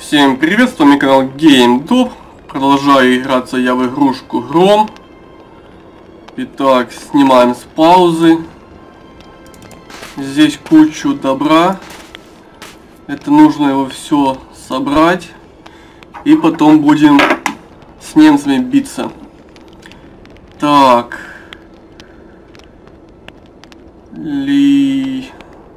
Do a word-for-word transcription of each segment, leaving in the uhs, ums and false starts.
Всем привет, с вами канал GameDub. Продолжаю играться я в игрушку Гром. Итак, снимаем с паузы. Здесь кучу добра. Это нужно его все собрать. И потом будем с немцами биться. Так. Ли...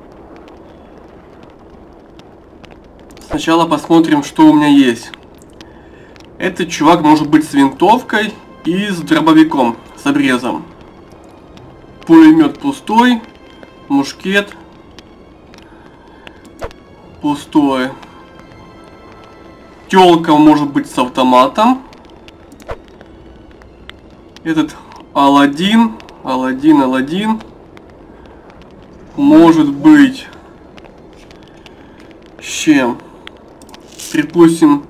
Сначала посмотрим, что у меня есть. Этот чувак может быть с винтовкой и с дробовиком, с обрезом. Пулемет пустой. Мушкет. Пустое. Тёлка может быть с автоматом. Этот Аладдин. Аладдин, Аладдин. Может быть с чем? Припустим,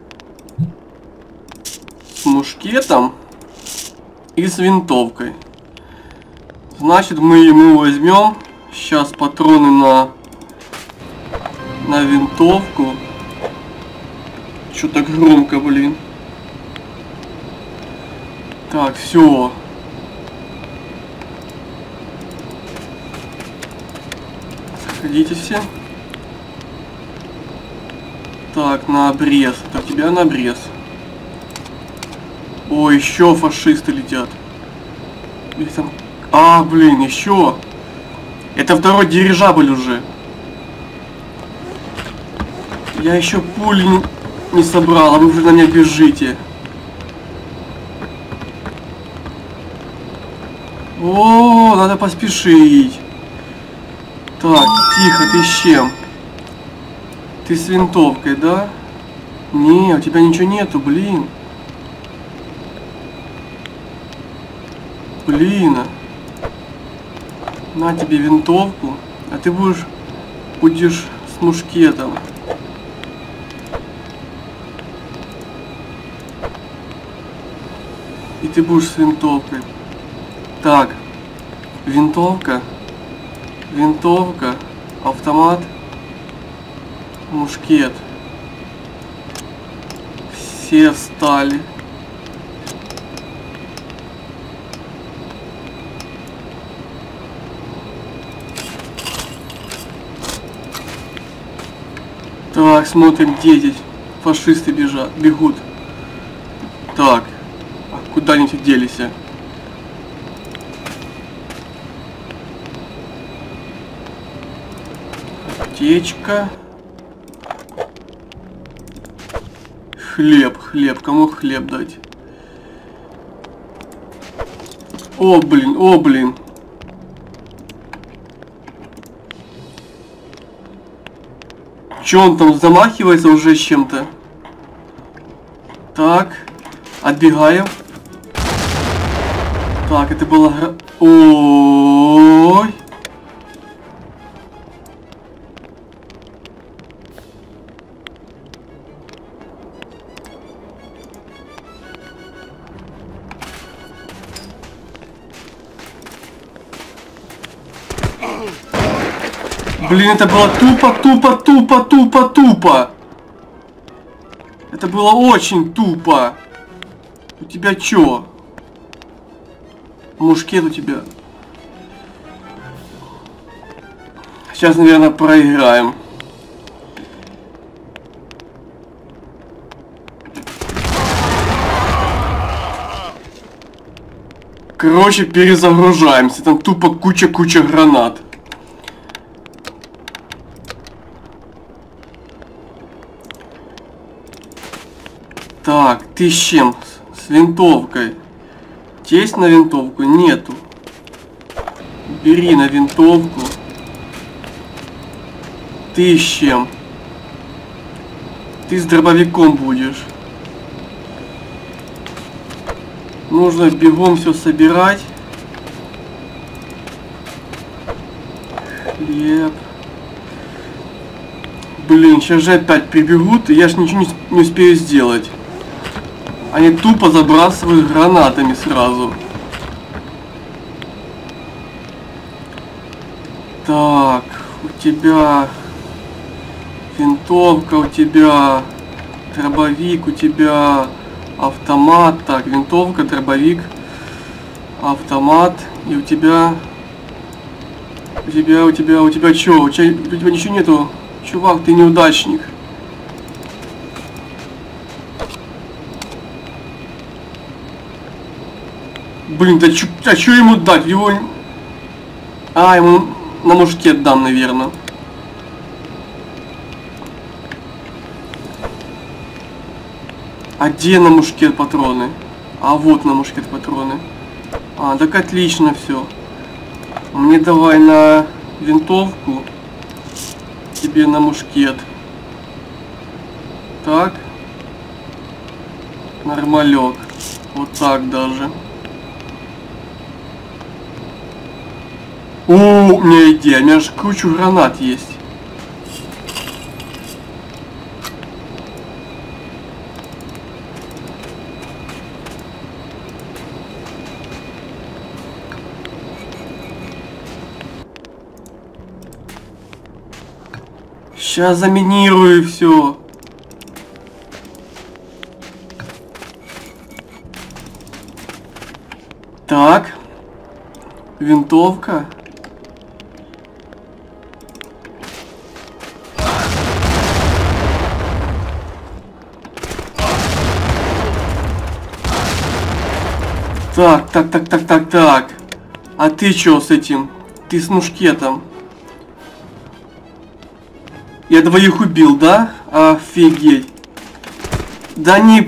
с мушкетом и с винтовкой. Значит, мы ему возьмем сейчас патроны на на винтовку. Что так громко, блин. Так, все. Сходите все. Так, на обрез. Это у тебя на обрез. О, еще фашисты летят. Их там... А, блин, еще. Это второй дирижабль уже. Я еще пули не, не собрал, а вы уже на меня бежите. О, надо поспешить. Так, тихо, ты с чем? Ты с винтовкой, да? Не, у тебя ничего нету, блин. Блин. На тебе винтовку. А ты будешь, будешь с мушкетом. И ты будешь с винтовкой. Так. Винтовка. Винтовка. Автомат. Мушкет. Все встали. Так, смотрим, где здесь фашисты бежат, бегут. Так, а куда они делись? Аптечка. Хлеб, хлеб, кому хлеб дать? О, блин, о, блин. Че он там замахивается уже с чем-то? Так, отбегаем. Так, это было... Ой. Блин, это было тупо, тупо, тупо, тупо, тупо. Это было очень тупо. У тебя чё? Мушкет у тебя. Сейчас, наверное, проиграем. Короче, перезагружаемся. Там тупо куча-куча гранат. Так, ты с чем? С винтовкой. Есть на винтовку? Нету. Бери на винтовку. Ты с чем? Ты с дробовиком будешь. Нужно бегом все собирать. Хлеб. Блин, сейчас же опять прибегут, и я ж ничего не, не успею сделать. Они тупо забрасывают гранатами сразу. Так, у тебя винтовка, у тебя дробовик у тебя, автомат, так, винтовка, дробовик, автомат, и у тебя, у тебя, у тебя, у тебя чё, у тебя, у тебя ничего нету, чувак, ты неудачник. Блин, да чё, а чё ему дать? Его... А, ему на мушкет дам, наверное. А где на мушкет патроны? А вот на мушкет патроны. А, так отлично все. Мне давай на винтовку. Тебе на мушкет. Так. Нормалек. Вот так даже. О, у меня идея. У меня же кучу гранат есть. Сейчас заминирую все. Так. Винтовка. Так, так, так, так, так, так. А ты чё с этим? Ты с мушкетом. Я двоих убил, да? Офигеть. Да не...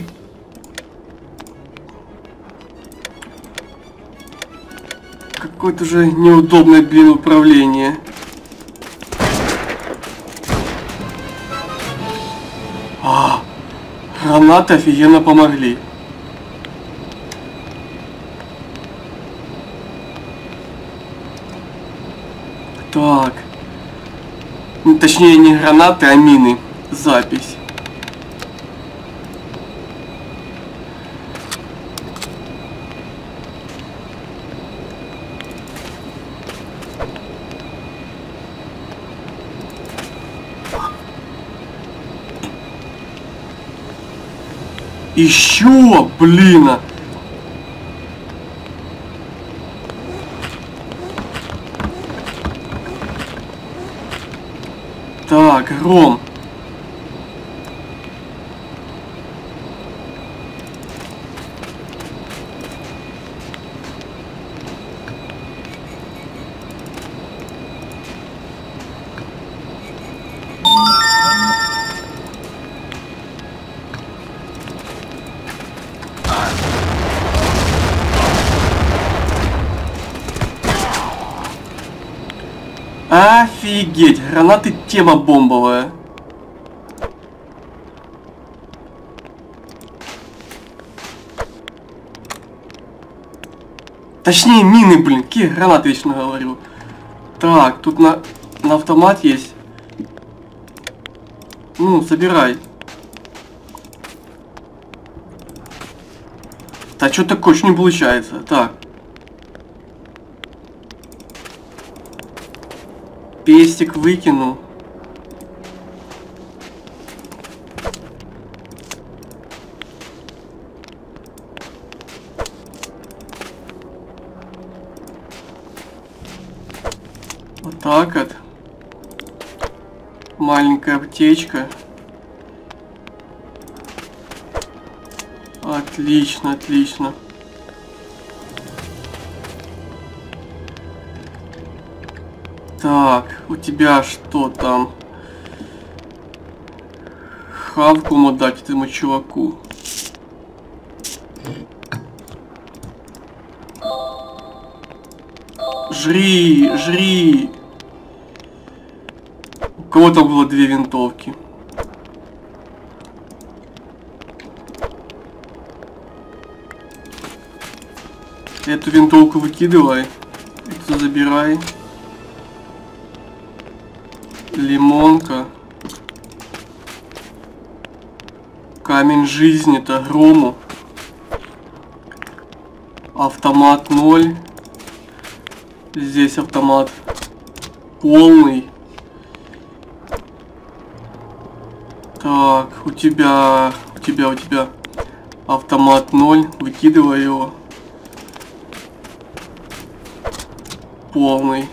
Какое-то же неудобное, блин, управление. А, гранаты офигенно помогли. Так. Ну, точнее, не гранаты, а мины. Запись. Еще, блин. Так, Ром. Офигеть, гранаты тема бомбовая. Точнее, мины, блин, какие гранаты вечно говорю. Так, тут на, на автомат есть. Ну, собирай. Да что такое, что не получается? Так. Пестик выкину. Вот так вот. Маленькая аптечка. Отлично, отлично. Так, у тебя что там? Хавку ему дать этому чуваку. Жри, жри. У кого там было две винтовки? Эту винтовку выкидывай. Эту забирай. Лимонка. Камень жизни, это грому. Автомат ноль. Здесь автомат полный. Так, у тебя, у тебя, у тебя автомат ноль. Выкидывай его. Полный.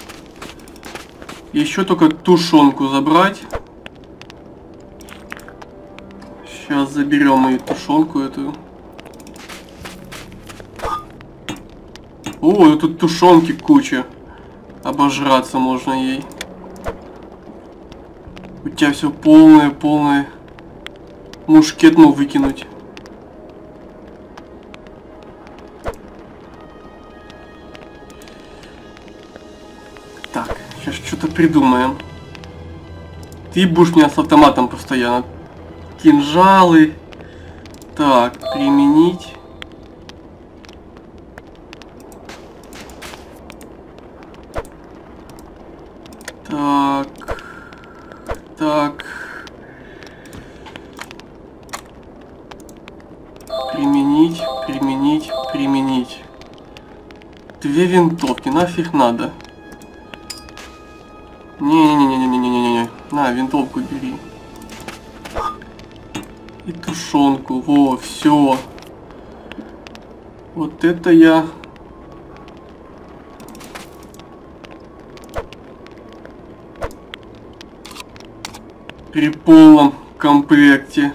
Еще только тушенку забрать. Сейчас заберем и тушенку эту. О, тут тушенки куча. Обожраться можно ей. У тебя все полное, полное. Мушкет, ну, выкинуть. Так, сейчас что-то придумаем. Ты будешь у меня с автоматом постоянно. Кинжалы. Так, применить. Так. Так. Применить, применить, применить. Две винтовки, нафиг надо. Не-не-не-не-не-не-не-не. На, винтовку бери. И тушенку. Во, все. Вот это я... При полном комплекте.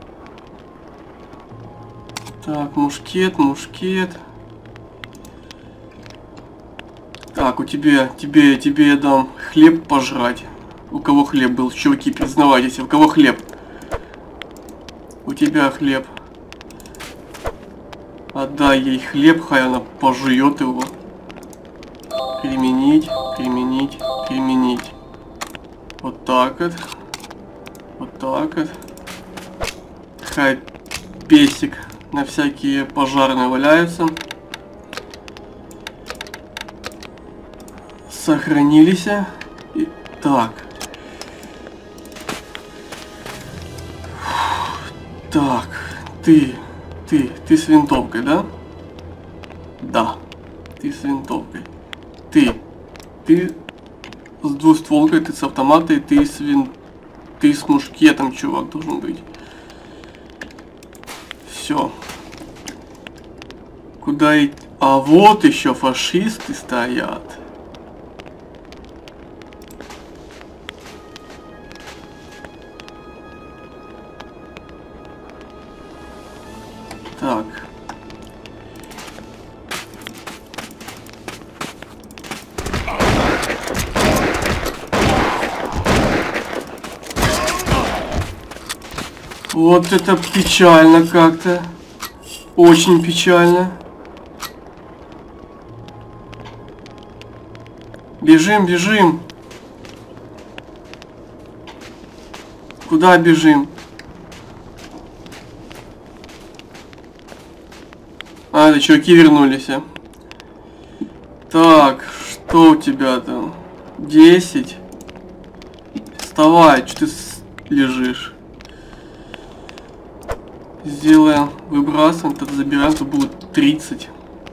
Так, мушкет, мушкет. Так, у тебя, тебе, тебе я дам хлеб пожрать. У кого хлеб был? Чуваки, признавайтесь, у кого хлеб? У тебя хлеб. Отдай ей хлеб, хай она пожует его. Применить, применить, применить. Вот так вот. Вот так вот. Хай песик на всякие пожарные валяются. Сохранились. И... Так. Так. Ты. Ты. Ты с винтовкой, да? Да. Ты с винтовкой. Ты. Ты с двустволкой, ты с автоматой, ты с вин... Ты с мушкетом, чувак, должен быть. Все. Куда идти? А вот еще фашисты стоят. Так. Вот это печально как-то. Очень печально. Бежим, бежим. Куда бежим? А, это чуваки вернулись. Так, что у тебя там? десять. Вставай, что ты лежишь? Сделаем, выбрасываем, тогда забираем, то будет тридцать.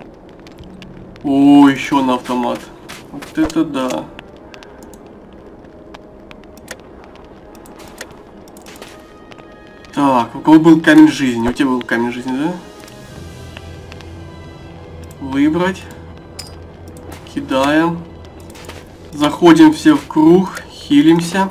О, еще на автомат. Вот это да. Так, у кого был камень жизни? У тебя был камень жизни, да? Выбрать. Кидаем. Заходим все в круг, хилимся.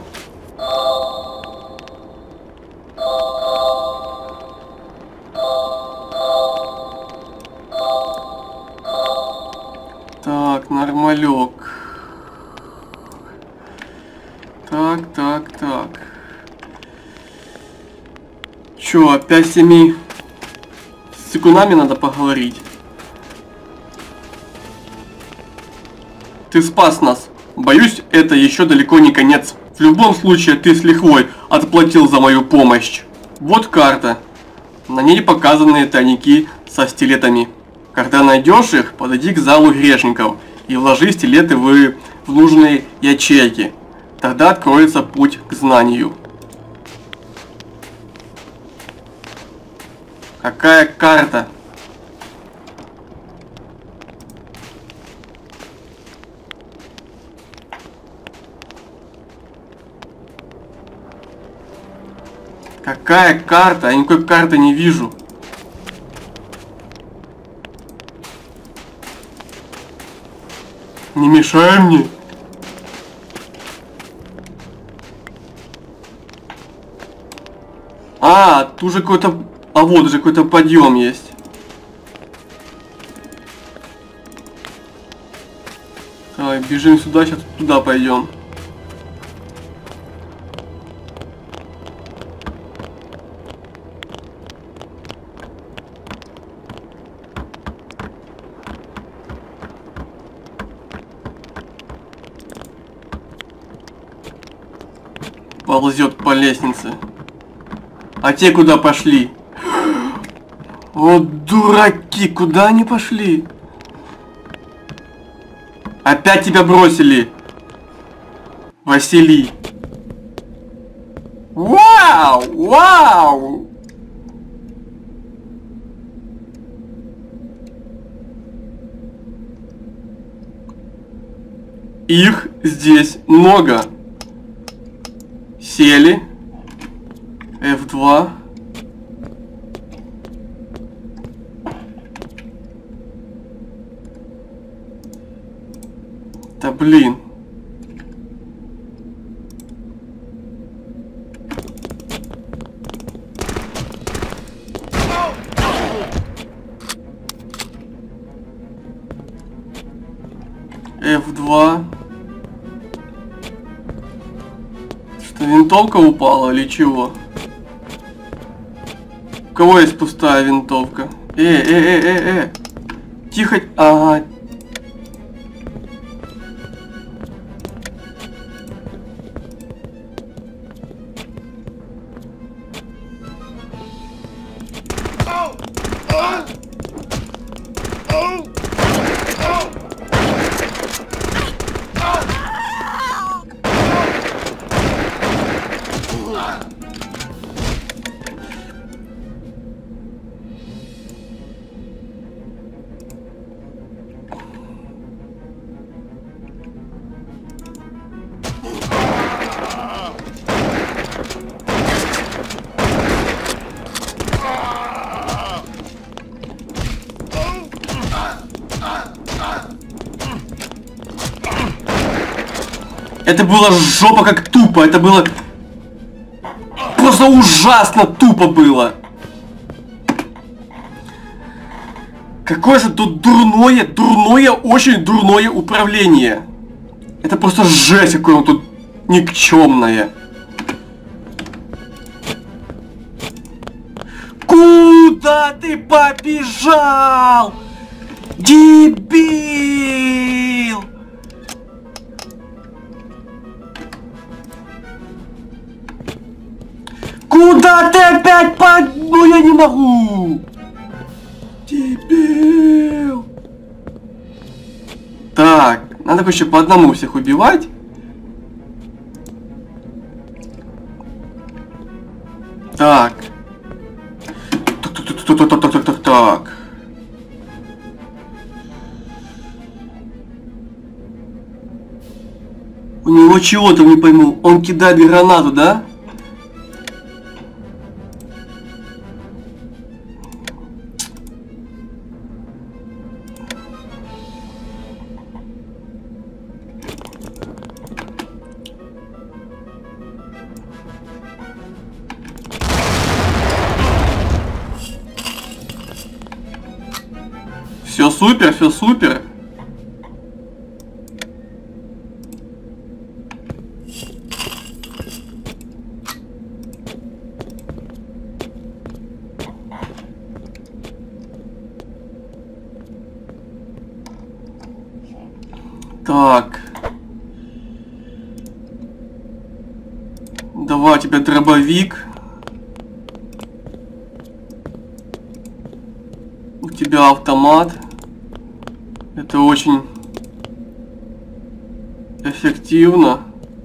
Так, нормалек. Так, так, так. Чё, опять с семи секундами надо поговорить? Ты спас нас. Боюсь, это еще далеко не конец. В любом случае, ты с лихвой отплатил за мою помощь. Вот карта. На ней показаны тайники со стилетами. Когда найдешь их, подойди к залу грешников и вложи стилеты в, в нужные ячейки. Тогда откроется путь к знанию. Какая карта? Какая карта? Я никакой карты не вижу. Не мешай мне. А, тут же какой-то... А вот же какой-то подъем есть. Давай, бежим сюда, сейчас туда пойдем. Ползет по лестнице. А те куда пошли? Вот дураки, куда они пошли? Опять тебя бросили. Василий. Вау! Вау! Их здесь много. Сели. эф два. Да блин. эф два. Что, винтовка упала или чего? У кого есть пустая винтовка? Э, э, э, э, э. Тихо. Ага. Это было жопа как тупо, это было просто ужасно тупо было. Какое же тут дурное, дурное, очень дурное управление. Это просто жесть, какое он тут никчемное. Куда ты побежал? Дебил! Куда ты опять под... Ну я не могу! Дебил! Так, надо еще по одному всех убивать. Так. Так-так-так-так-так-так-так. У него чего-то не пойму. Он кидает гранату, да? Все супер, все супер. Так. Давай, у тебя дробовик. У тебя автомат. Это очень эффективно.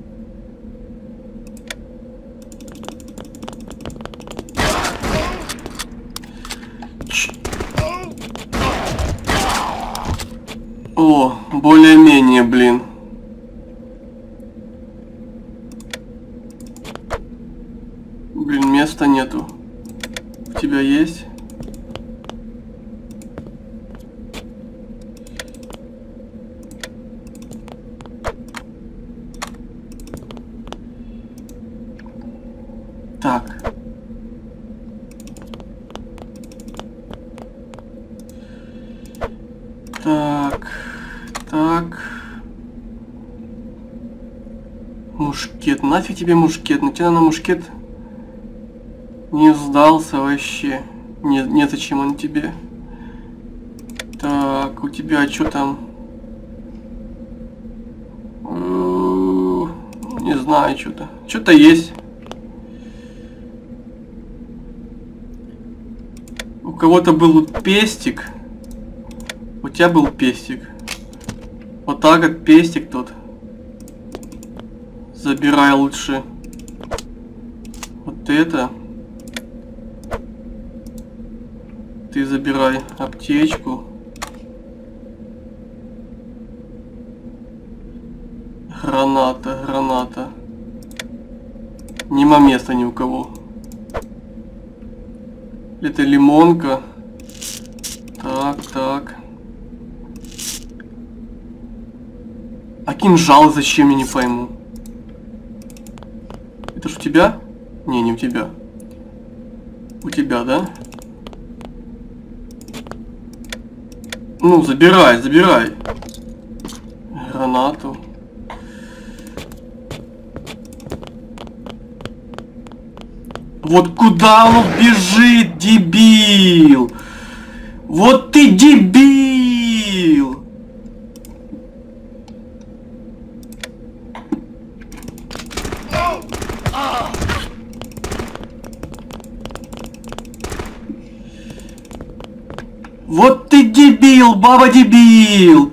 О, более-менее, блин. Блин, место места нету. У тебя есть? Так. Так. Так. Мушкет. Нафиг тебе мушкет? На тебя на мушкет не сдался вообще. Нет, нет, зачем он тебе? Так, у тебя что там? Не знаю, что-то. Что-то есть. У кого-то был пестик. У тебя был пестик. Вот так вот пестик тот. Забирай лучше. Вот это. Ты забирай аптечку. Граната, граната. Нема места ни у кого. Это лимонка. Так, так. А кинжал зачем, я не пойму. Это ж у тебя? Не, не у тебя. У тебя, да? Ну, забирай, забирай. Гранату. Вот куда он бежит, дебил? Вот ты дебил! Вот ты дебил, баба дебил!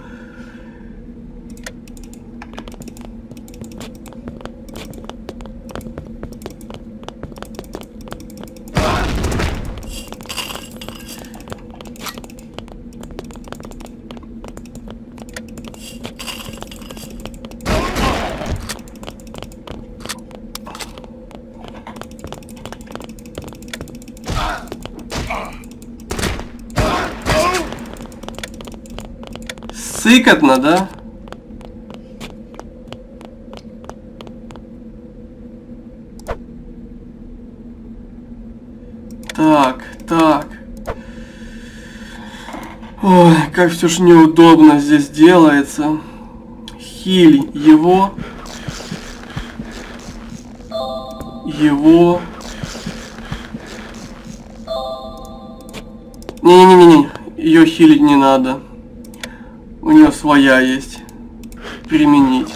Сыкотно, да? Так, так. Ой, как все ж неудобно здесь делается. Хиль его. Его. Не-не-не-не, ее хилить не надо. У нее своя есть. Применить.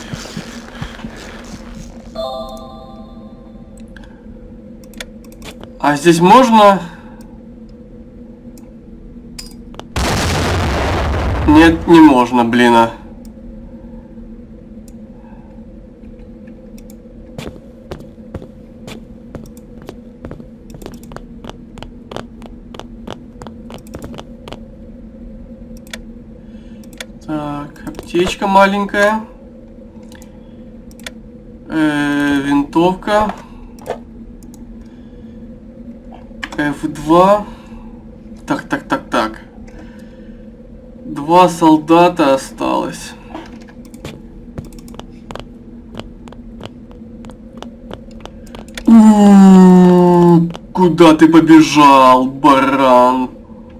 А здесь можно? Нет, не можно, блин. А. Так, аптечка маленькая. Э-э, винтовка. эф два. Так, так, так, так. Два солдата осталось. У-у-у, куда ты побежал, баран?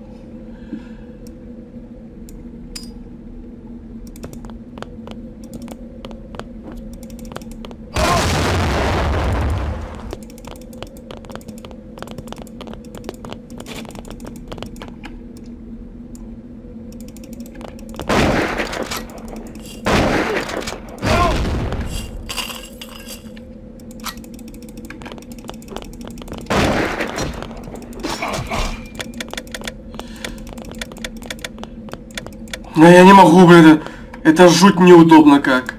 Но я не могу, блин, это, это жуть неудобно как.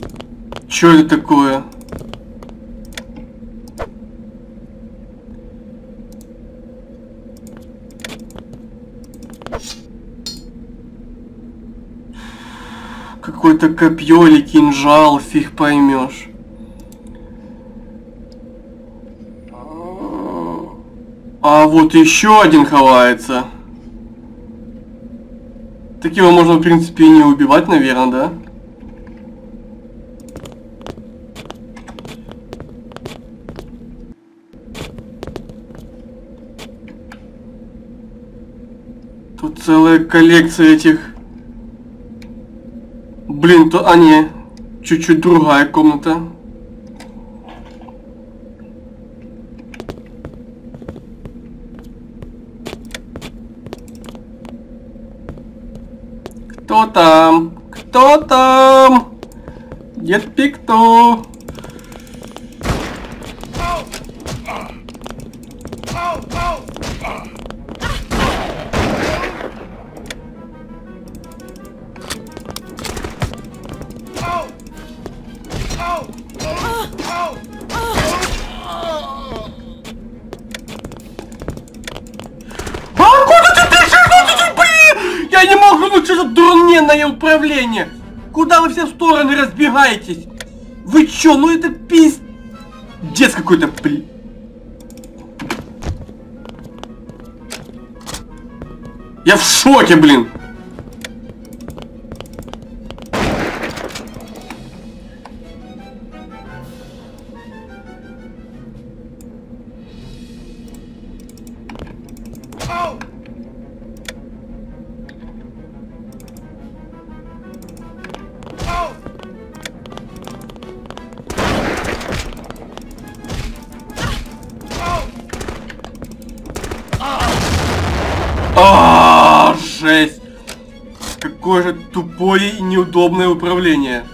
Чё это такое? Какое-то копье или кинжал, фиг поймешь. А вот еще один ховается. Так его можно, в принципе, и не убивать, наверное, да? Тут целая коллекция этих... Блин, то... А, не. Чуть-чуть другая комната. Кто там? Кто там? Дед Пикто. Я не могу, ну что за дурненное управление? Куда вы все в стороны разбегаетесь? Вы чё, ну это пиздец какой-то, блин. Я в шоке, блин. А, жесть! Какое же тупое и неудобное управление.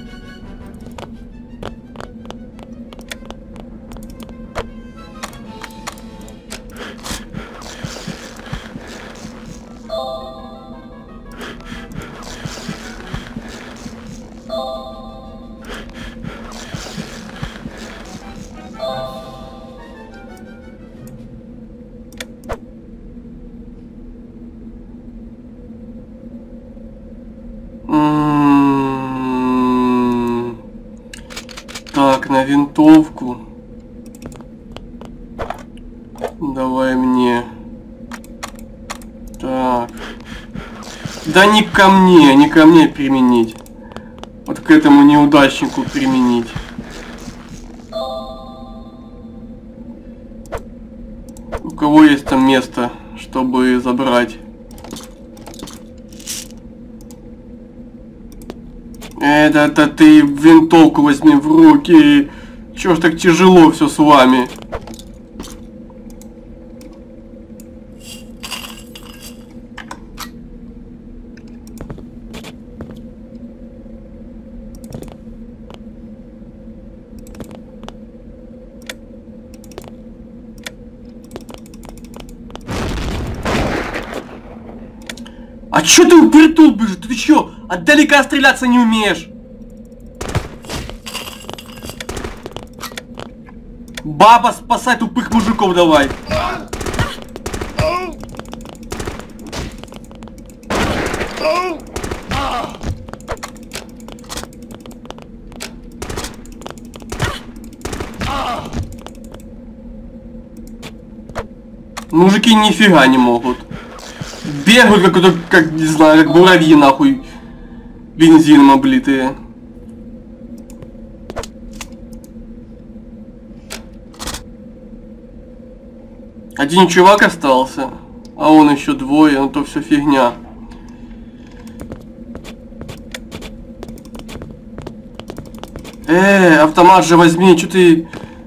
Так, на винтовку. Давай мне. Так. Да не ко мне, не ко мне применить. Вот к этому неудачнику применить. У кого есть там место, чтобы забрать? Это-то ты винтовку возьми в руки. Чё ж так тяжело все с вами? А чё ты упритул бежишь? Ты чё? Отдалека стреляться не умеешь? Баба, спасай тупых мужиков давай. Мужики нифига не могут. Бегают как, как, не знаю, как муравьи нахуй. Бензином облитые. Один чувак остался, а он еще двое, ну то все фигня. Э, автомат же возьми, что ты...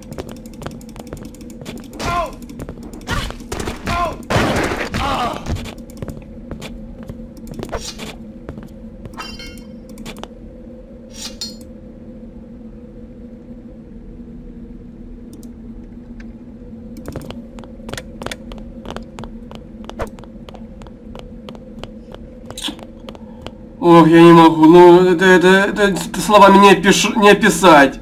Ох, я не могу, ну это, это, это, это словами не, опиш, не описать.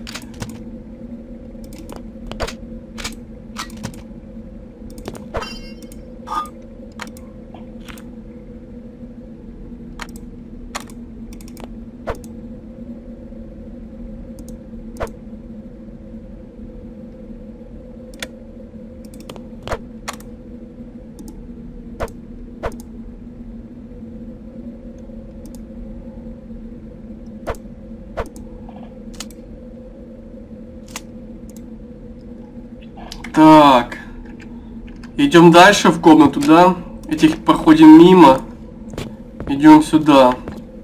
Так. Идем дальше в комнату, да? Этих проходим мимо. Идем сюда.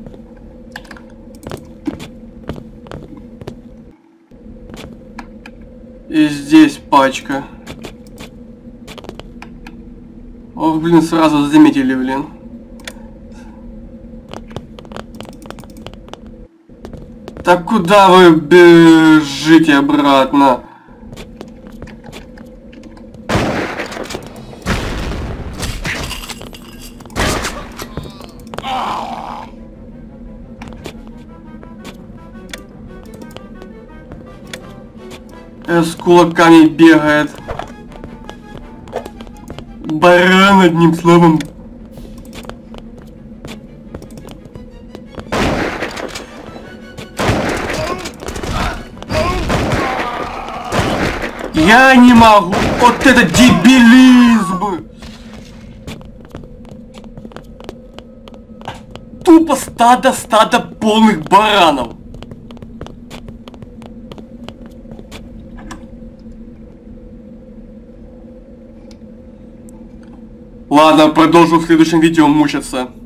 И здесь пачка. Ох, блин, сразу заметили, блин. Так куда вы бежите обратно? С кулаками бегает. Баран, одним словом. Я не могу. Вот это дебилизм. Тупо стадо, стадо полных баранов. Ладно, продолжу в следующем видео мучиться.